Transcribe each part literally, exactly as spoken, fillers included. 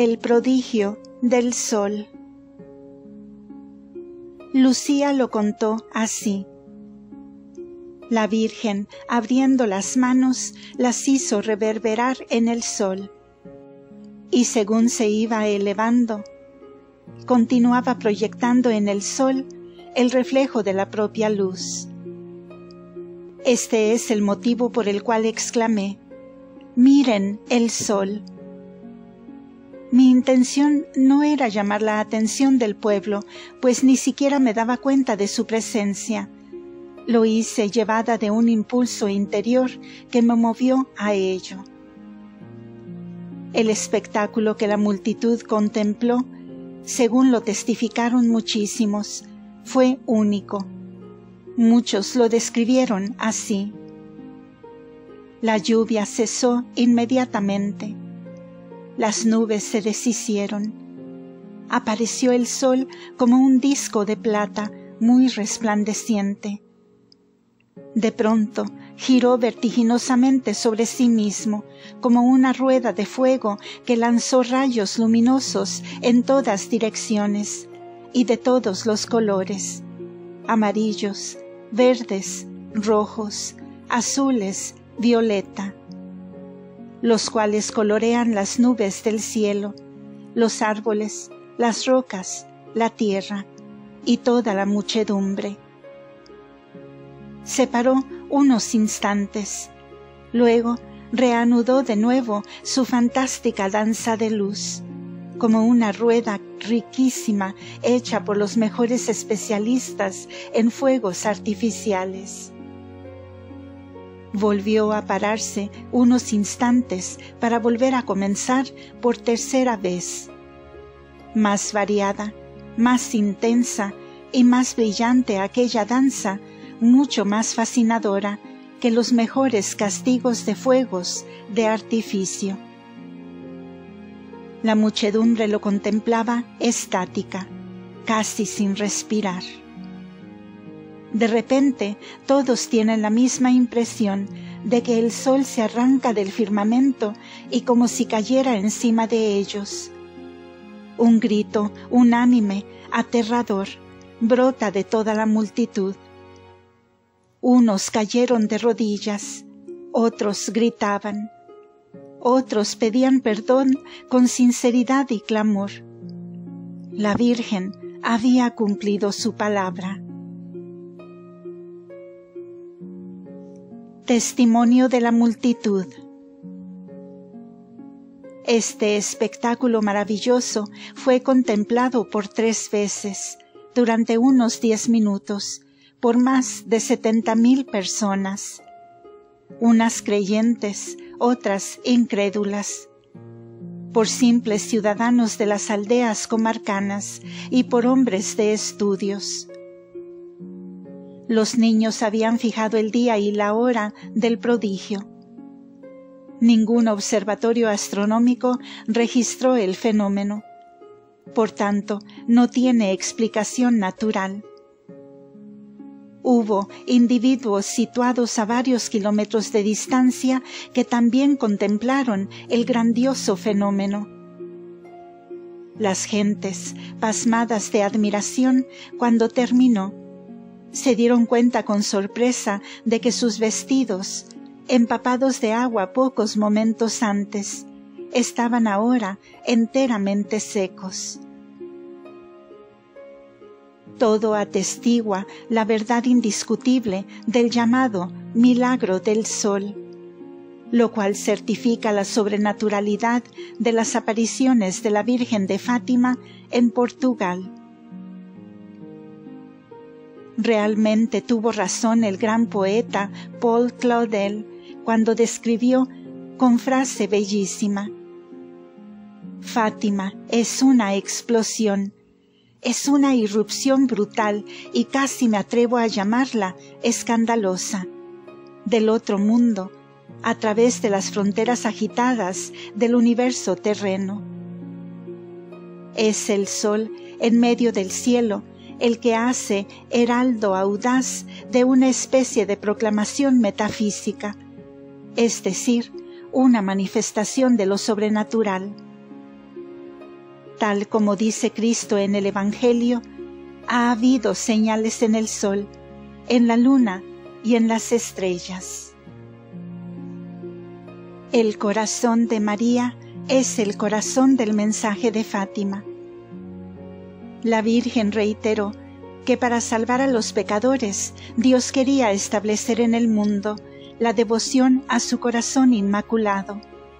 El prodigio del sol. Lucía lo contó así. La Virgen, abriendo las manos, las hizo reverberar en el sol, y según se iba elevando, continuaba proyectando en el sol el reflejo de la propia luz. Este es el motivo por el cual exclamé: «Miren el sol». Mi intención no era llamar la atención del pueblo, pues ni siquiera me daba cuenta de su presencia. Lo hice llevada de un impulso interior que me movió a ello. El espectáculo que la multitud contempló, según lo testificaron muchísimos, fue único. Muchos lo describieron así. La lluvia cesó inmediatamente. Las nubes se deshicieron. Apareció el sol como un disco de plata muy resplandeciente. De pronto giró vertiginosamente sobre sí mismo, como una rueda de fuego que lanzó rayos luminosos en todas direcciones y de todos los colores: amarillos, verdes, rojos, azules, violeta, los cuales colorean las nubes del cielo, los árboles, las rocas, la tierra y toda la muchedumbre. Se paró unos instantes, luego reanudó de nuevo su fantástica danza de luz, como una rueda riquísima hecha por los mejores especialistas en fuegos artificiales. Volvió a pararse unos instantes para volver a comenzar por tercera vez. Más variada, más intensa y más brillante aquella danza, mucho más fascinadora que los mejores castigos de fuegos de artificio. La muchedumbre lo contemplaba estática, casi sin respirar. De repente, todos tienen la misma impresión de que el sol se arranca del firmamento y como si cayera encima de ellos. Un grito unánime, aterrador, brota de toda la multitud. Unos cayeron de rodillas, otros gritaban, otros pedían perdón con sinceridad y clamor. La Virgen había cumplido su palabra. Testimonio de la multitud. Este espectáculo maravilloso fue contemplado por tres veces, durante unos diez minutos, por más de setenta mil personas, unas creyentes, otras incrédulas, por simples ciudadanos de las aldeas comarcanas y por hombres de estudios. Los niños habían fijado el día y la hora del prodigio. Ningún observatorio astronómico registró el fenómeno. Por tanto, no tiene explicación natural. Hubo individuos situados a varios kilómetros de distancia que también contemplaron el grandioso fenómeno. Las gentes, pasmadas de admiración, cuando terminó, se dieron cuenta con sorpresa de que sus vestidos, empapados de agua pocos momentos antes, estaban ahora enteramente secos. Todo atestigua la verdad indiscutible del llamado milagro del sol, lo cual certifica la sobrenaturalidad de las apariciones de la Virgen de Fátima en Portugal. Realmente tuvo razón el gran poeta Paul Claudel cuando describió con frase bellísima: Fátima es una explosión, es una irrupción brutal y casi me atrevo a llamarla escandalosa, del otro mundo, a través de las fronteras agitadas del universo terreno. Es el sol en medio del cielo el que hace heraldo audaz de una especie de proclamación metafísica, es decir, una manifestación de lo sobrenatural. tal como dice Cristo en el Evangelio, ha habido señales en el sol, en la luna y en las estrellas. El corazón de María es el corazón del mensaje de Fátima. La Virgen reiteró que para salvar a los pecadores, Dios quería establecer en el mundo la devoción a su corazón inmaculado.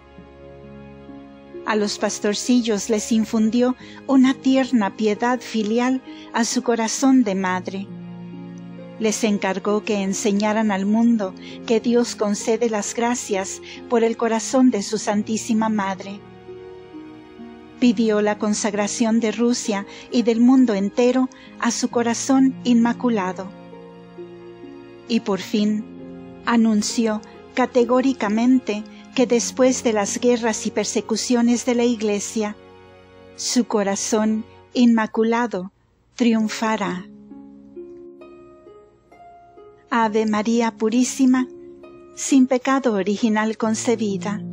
A los pastorcillos les infundió una tierna piedad filial a su corazón de madre. Les encargó que enseñaran al mundo que Dios concede las gracias por el corazón de su Santísima Madre. Pidió la consagración de Rusia y del mundo entero a su corazón inmaculado. Y por fin anunció categóricamente que después de las guerras y persecuciones de la Iglesia, su corazón inmaculado triunfará. Ave María Purísima, sin pecado original concebida.